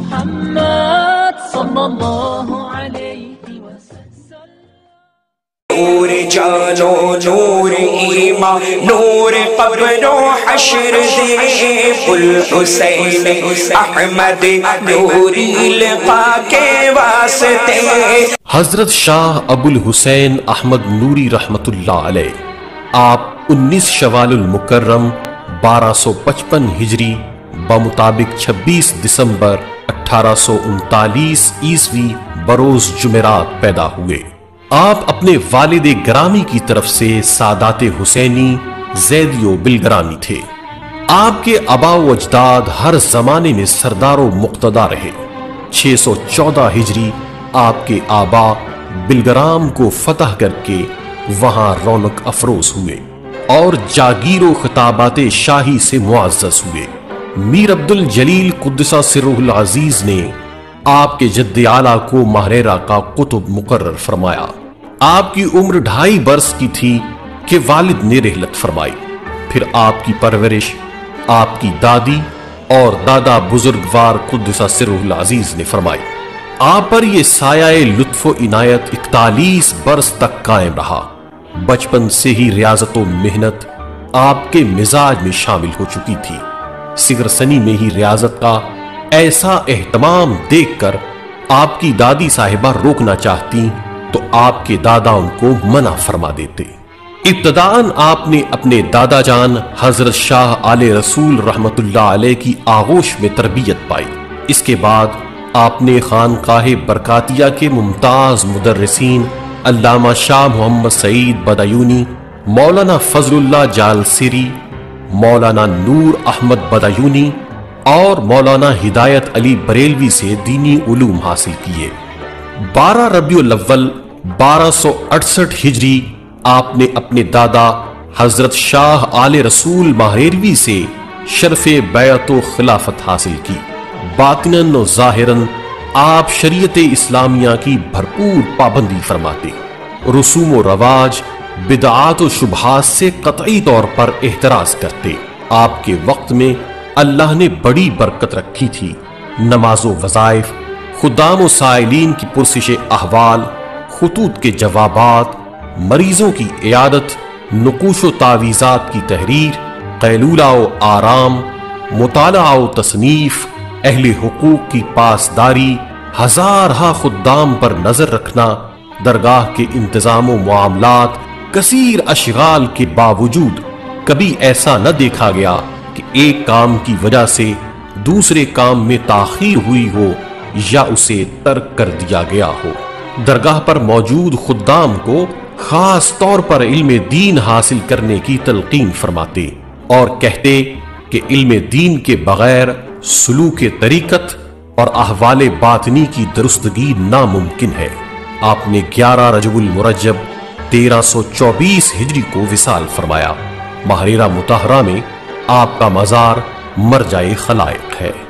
محمد صلى الله عليه وسلم. نور جانو نور ایمان نور قبر و حشر دے الحسین احمد نوری لقا کے واسطے. حضرت شاہ ابو الحسین احمد نوری رحمت اللہ علیہ آپ 19 شوال المکرم 1255 ہجری بمطابق 26 دسمبر 1839 عیسوی بروز جمعرات پیدا ہوئے. آپ اپنے والد گرامی کی طرف سے سادات حسینی زیدی و بلگرامی تھے. آپ کے آبا و اجداد ہر زمانے میں سردار و مقتدی رہے. 614 ہجری آپ کے آبا بلگرام کو فتح کر کے وہاں رونق افروز ہوئے اور جاگیر و خطابات شاہی سے معزز ہوئے. میر عبد الجلیل قدس سرہ العزیز نے آپ کے جد اعلیٰ کو ماہرہ کا قطب مقرر فرمایا. آپ کی عمر 2.5 برس کی تھی کہ والد نے رحلت فرمائی. پھر آپ کی پرورش آپ کی دادی اور دادا بزرگوار قدس سرہ العزیز نے فرمائی. آپ پر یہ سایہ لطف و عنایت 41 برس تک قائم رہا. بچپن سے ہی ریاضت و محنت آپ کے مزاج میں شامل ہو چکی تھی. صغر سنی میں ہی ریاضت کا ایسا اہتمام دیکھ کر آپ کی دادی صاحبہ روکنا چاہتی تو آپ کے دادا ان کو منع فرما دیتے. ابتداً آپ نے اپنے دادا جان حضرت شاہ آل رسول رحمت اللہ علیہ کی آغوش میں تربیت پائی. اس کے بعد آپ نے خانقاہ برکاتیہ کے ممتاز مدرسین علامہ شاہ محمد سعید بدایونی، مولانا فضل اللہ جالسری، مولانا نور احمد بدایونی اور مولانا ہدایت علی بریلوی سے دینی علوم حاصل کیے. 12 ربیع الاول 1268 ہجری آپ نے اپنے دادا حضرت شاہ آل رسول ماہریروی سے شرف بیعت و خلافت حاصل کی. باطناً و ظاہراً آپ شریعت اسلامیہ کی بھرپور پابندی فرماتے. رسوم و رواج، بدعات و شبہات سے قطعی طور پر احتراز کرتے. آپ کے وقت میں اللہ نے بڑی برکت رکھی تھی. نماز و وظائف، خدام و سائلین کی پرسش احوال، خطوط کے جوابات، مریضوں کی عیادت، نقوش و تعویذات کی تحریر، قیلولہ و آرام، مطالعہ و تصنیف، اہل حقوق کی پاسداری، ہزارہا خدام پر نظر رکھنا، درگاہ کے انتظام و معاملات، کثیر اشغال کے باوجود کبھی ایسا نہ دیکھا گیا کہ ایک کام کی وجہ سے دوسرے کام میں تاخیر ہوئی ہو یا اسے ترک کر دیا گیا ہو. درگاہ پر موجود خدام کو خاص طور پر علم دین حاصل کرنے کی تلقین فرماتے اور کہتے کہ علم دین کے بغیر سلوک طریقت اور احوال باطنی کی درستگی ناممکن ہے. آپ نے 11 رجب المرجب 1324 ہجری کو وصال فرمایا. ماہرہ مطہرہ میں آپ کا مزار مرجع خلائق ہے.